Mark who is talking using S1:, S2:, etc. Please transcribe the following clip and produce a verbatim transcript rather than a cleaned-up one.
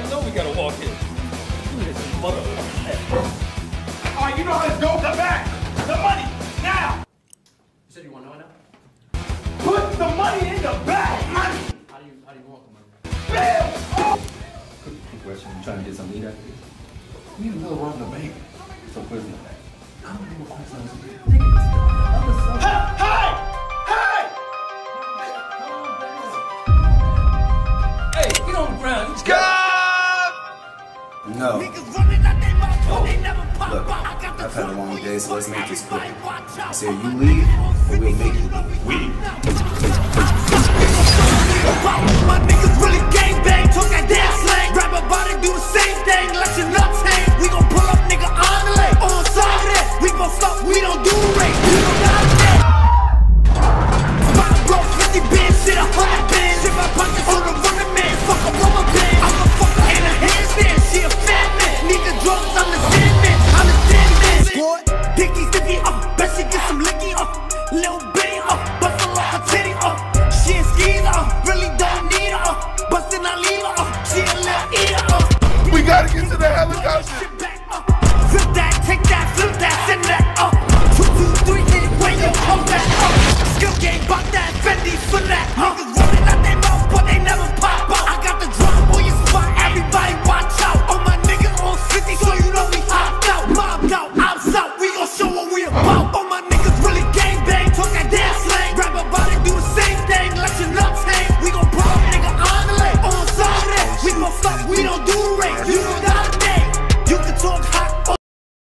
S1: I know we gotta walk in. Mother.
S2: All right, you know how this goes. The back. The money. Now.
S3: You said you want to know it now?
S2: Put the money in the bag. Money.
S3: How do you, how do you want the money?
S2: Bill. Oh.
S1: Quick question. You trying to get something to eat out here? We in the middle of robbing the bank. So put it in the bag. I don't know what questions.
S2: Hey! Hey!
S1: Hey, get on the ground. You
S2: Scott!
S4: No. Oh, look, I've had a long day, so let's make this quick. I say you leave, or we'll make you leave.
S2: We.
S5: My niggas really gang bang, took that damn slang.